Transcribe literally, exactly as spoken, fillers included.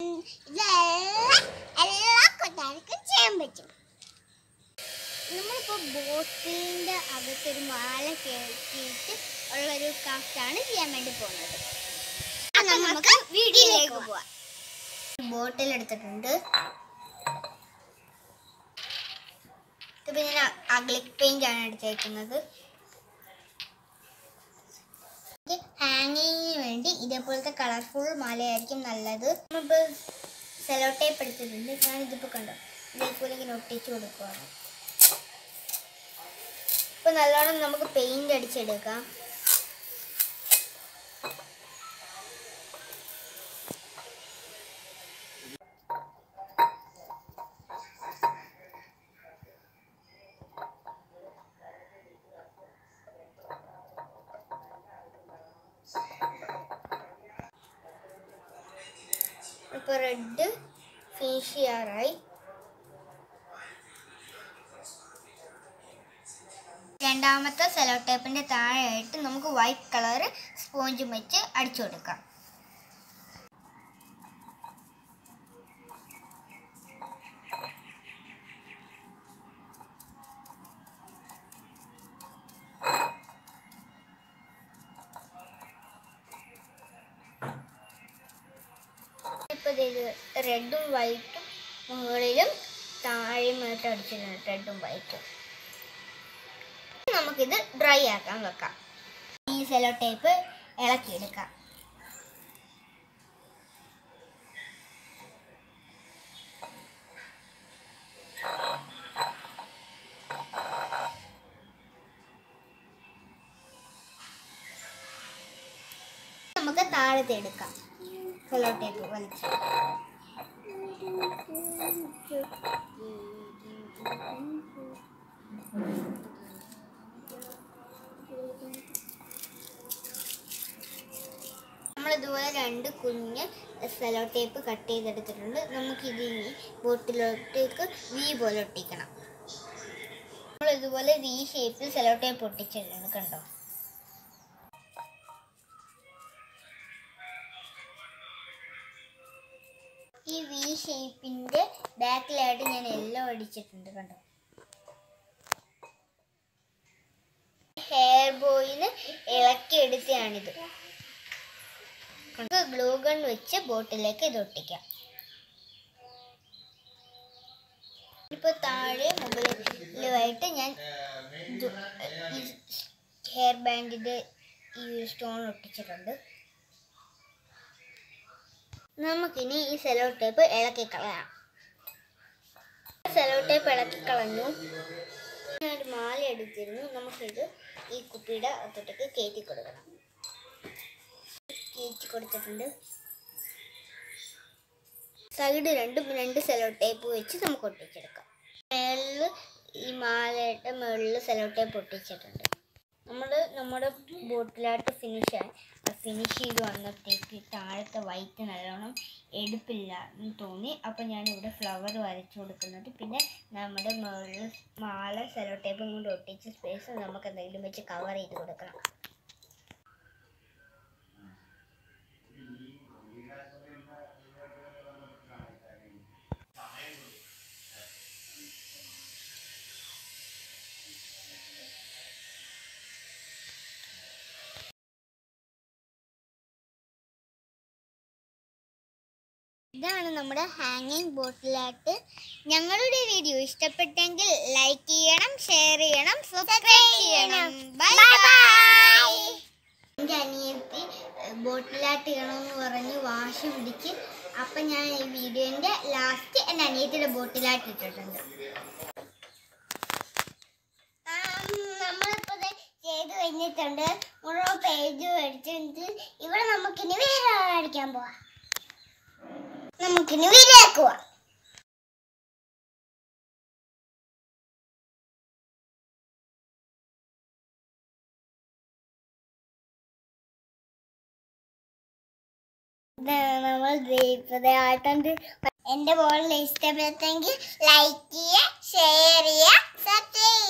എല്ലാ കൊട്ടാരക്കും ചെയ്യാൻ പറ്റും. നമ്മളിപ്പോൾ ബോട്ടിലിൻ്റെ അകത്തൊരു മാല കയറ്റിയിട്ട് ഉള്ളൊരു ക്രാഫ്റ്റാണ് ചെയ്യാൻ വേണ്ടി പോകുന്നത്. അപ്പം നമുക്ക് വീഡിയോയിലേക്ക് പോവാം. ബോട്ടിൽ എടുത്തിട്ടുണ്ട്. ഇതിപ്പോൾ ഞാൻ അക്ലിക് പെയിൻ്റ് ആണ് എടുത്തേക്കുന്നത്. ഹാങ്ങിങ്ങിന് വേണ്ടി ഇതേപോലത്തെ കളർഫുൾ മാലയായിരിക്കും നല്ലത്. നമ്മളിപ്പോൾ സെലോ ടേപ്പ് എടുത്തിട്ടുണ്ട്. ഞാനിതിപ്പോൾ കണ്ടോ ഇതേപോലെ ഇങ്ങനെ ഒട്ടിച്ച് കൊടുക്കുകയാണ്. ഇപ്പോൾ നല്ലോണം നമുക്ക് പെയിൻ്റ് അടിച്ചെടുക്കാം. ഇപ്പോൾ റെഡ് ഫിനിഷ് ചെയ്യാറായി. രണ്ടാമത്തെ സെലോ ടേപ്പിൻ്റെ താഴെയായിട്ട് നമുക്ക് വൈറ്റ് കളർ സ്പോഞ്ചും വെച്ച് അടിച്ചു കൊടുക്കാം. ഇപ്പോൾ ഇത് റെഡും വൈറ്റും മുകളിലും താഴെയുമായിട്ട് അടിച്ചിട്ടുണ്ട്. റെഡും വൈറ്റും നമുക്കിത് ഡ്രൈ ആക്കാൻ വെക്കാം. ഈ സെലോ ടേപ്പ് ഇളക്കിയെടുക്കാം. നമുക്ക് താഴത്തെ എടുക്കാം. സെലോ ടേപ്പ് വലിച്ച് നമ്മളിതുപോലെ രണ്ട് കുഞ്ഞ് സെലോ ടേപ്പ് കട്ട് ചെയ്തെടുത്തിട്ടുണ്ട്. നമുക്കിതിനി ബോട്ടിലോട്ടേക്ക് വി പോലെ ഒട്ടിക്കണം. നമ്മളിതുപോലെ വി ഷേപ്പിൽ സെലോ ടേപ്പ് ഒട്ടിച്ചിട്ടുണ്ട്. കണ്ടോ? ഈ വി ഷേപ്പിൻ്റെ ബാക്കിലായിട്ട് ഞാൻ എല്ലാം അടിച്ചിട്ടുണ്ട്. കണ്ടോ? ഹെയർ ബോയിന് ഇളക്കിയെടുത്തതാണിത്. നമുക്ക് ഗ്ലൂ ഗൺ വെച്ച് ബോട്ടിലേക്ക് ഇത് ഒട്ടിക്കാം. ഇപ്പോൾ താഴെ മുകളിലുമായിട്ട് ഞാൻ ഹെയർ ബാൻഡിൻ്റെ ഈ സ്റ്റോൺ ഒട്ടിച്ചിട്ടുണ്ട്. നമുക്കിനി ഈ സെലോ ടേപ്പ് ഇളക്കി കളയാം. സെലോ ടേപ്പ് ഇളക്കി കളഞ്ഞു. ഞാനൊരു മാല എടുത്തിരുന്നു. നമുക്കിത് ഈ കുപ്പിയുടെ അകത്തോട്ടേക്ക് കയറ്റി കൊടുക്കണം. കയറ്റി കൊടുത്തിട്ടുണ്ട്. സൈഡ് രണ്ടും രണ്ട് സെലോ ടേപ്പ് വെച്ച് നമുക്ക് ഒട്ടിച്ചെടുക്കാം. മേളിൽ ഈ മാലയുടെ മുകളിൽ സെലോ ടേപ്പ് ഒട്ടിച്ചിട്ടുണ്ട്. നമ്മൾ നമ്മുടെ ബോട്ടിലായിട്ട് ഫിനിഷ് ആയി ഫിനിഷ് ചെയ്ത് വന്നപ്പോഴത്തേക്ക് താഴത്തെ വൈറ്റ് നല്ലോണം എടുപ്പില്ല എന്ന് തോന്നി. അപ്പോൾ ഞാനിവിടെ ഫ്ലവർ വരച്ചു കൊടുക്കുന്നുണ്ട്. പിന്നെ നമ്മുടെ മുകളിൽ മാല സെലോ ടേപ്പും കൊണ്ട് ഒട്ടിച്ച സ്പേസ് നമുക്ക് എന്തെങ്കിലും വെച്ച് കവർ ചെയ്ത് കൊടുക്കണം. ഇതാണ് നമ്മുടെ ഹാങ്ങിങ് ബോട്ടിലായിട്ട്. ഞങ്ങളുടെ വീഡിയോ ഇഷ്ടപ്പെട്ടെങ്കിൽ ലൈക്ക് ചെയ്യണം, ഷെയർ ചെയ്യണം, സബ്സ്ക്രൈബ് ചെയ്യണം. Bye bye. എൻ്റെ അനിയത്തി ബോട്ടിലായിട്ട് ചെയ്യണമെന്ന് പറഞ്ഞ് വാശി പിടിച്ച് അപ്പം ഞാൻ ഈ വീഡിയോൻ്റെ ലാസ്റ്റ് എൻ്റെ അനിയത്തിയുടെ ബോട്ടിലായിട്ട് ഇട്ടിട്ടുണ്ട്. നമ്മളിപ്പോൾ ചെയ്ത് കഴിഞ്ഞിട്ടുണ്ട്. ഓരോ പേജ് മേടിച്ചിട്ട് ഇവിടെ നമുക്കിനി വേറെ അടിക്കാൻ പോവാം. നമുക്കിനി വീഡിയോയിലേക്ക് പോവാം. നമ്മൾ ദീപതയായിട്ടുണ്ട്. എൻ്റെ ബോളിൽ ഇഷ്ടപ്പെട്ടെങ്കിൽ ലൈക്ക് ചെയ്യുക, ഷെയർ ചെയ്യുക, സബ്സ്ക്രൈബ്